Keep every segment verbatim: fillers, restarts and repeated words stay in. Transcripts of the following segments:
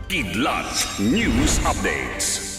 Kidlat News Updates.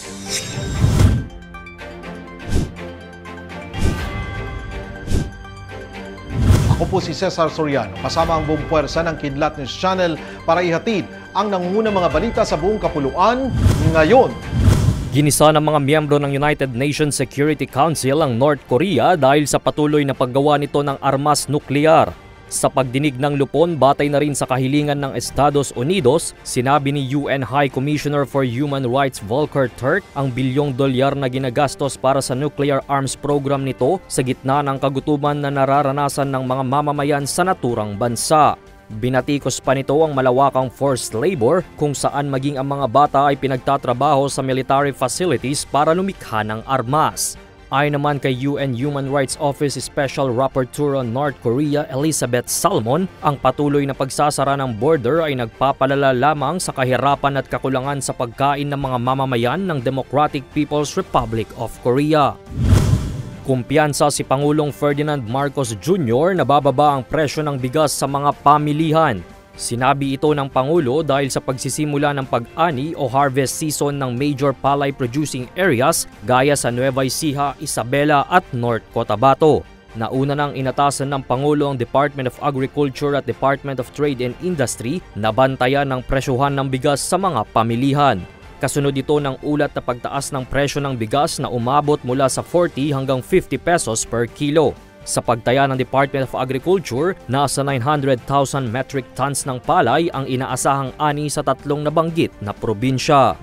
Ako po si Cesar Soriano, kasama ang buong puwersa ng Kidlat News Channel para ihatid ang nangungunang mga balita sa buong kapuluan ngayon. Ginisa ng mga miyembro ng United Nations Security Council ang North Korea dahil sa patuloy na paggawa nito ng armas nuklear. Sa pagdinig ng lupon, batay na rin sa kahilingan ng Estados Unidos, sinabi ni U N High Commissioner for Human Rights Volker Turk ang bilyong dolyar na ginagastos para sa nuclear arms program nito sa gitna ng kagutuman na nararanasan ng mga mamamayan sa naturang bansa. Binatikos pa nito ang malawakang forced labor kung saan maging ang mga bata ay pinagtatrabaho sa military facilities para lumikha ng armas. Ayon naman kay U N Human Rights Office Special Rapporteur on North Korea Elizabeth Salmon, ang patuloy na pagsasara ng border ay nagpapalala lamang sa kahirapan at kakulangan sa pagkain ng mga mamamayan ng Democratic People's Republic of Korea. Kumpiyansa si Pangulong Ferdinand Marcos Junior na bababa ang presyo ng bigas sa mga pamilihan. Sinabi ito ng Pangulo dahil sa pagsisimula ng pag-ani o harvest season ng major palay producing areas gaya sa Nueva Ecija, Isabela at North Cotabato. Nauna nang inatasan ng Pangulo ang Department of Agriculture at Department of Trade and Industry na bantayan ng presyuhan ng bigas sa mga pamilihan. Kasunod ito ng ulat na pagtaas ng presyo ng bigas na umabot mula sa forty hanggang fifty pesos per kilo. Sa pagtaya ng Department of Agriculture, nasa nine hundred thousand metric tons ng palay ang inaasahang ani sa tatlong nabanggit na probinsya.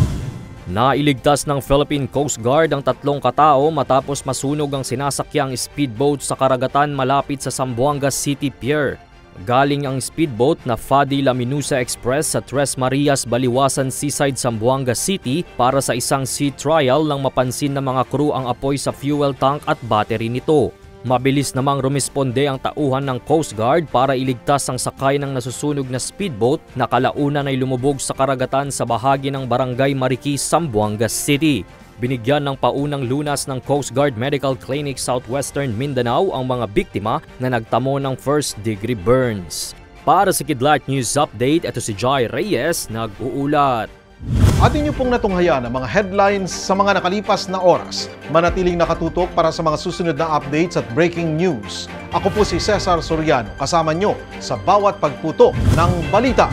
Nailigtas ng Philippine Coast Guard ang tatlong katao matapos masunog ang sinasakyang speedboat sa karagatan malapit sa Zamboanga City Pier. Galing ang speedboat na Fadi Laminusa Express sa Tres Marias, Baliwasan, Seaside, Zamboanga City para sa isang sea trial nang mapansin ng mga crew ang apoy sa fuel tank at battery nito. Mabilis namang rumisponde ang tauhan ng Coast Guard para iligtas ang sakay ng nasusunog na speedboat na kalaunan ay lumubog sa karagatan sa bahagi ng Barangay Mariki, Zamboanga City. Binigyan ng paunang lunas ng Coast Guard Medical Clinic Southwestern Mindanao ang mga biktima na nagtamo ng first degree burns. Para sa Kidlat News Update, ito si Jai Reyes, nag-uulat. Atin niyo pong natunghayan ang mga headlines sa mga nakalipas na oras. Manatiling nakatutok para sa mga susunod na updates at breaking news. Ako po si Cesar Soriano, kasama niyo sa bawat pagputo ng balita.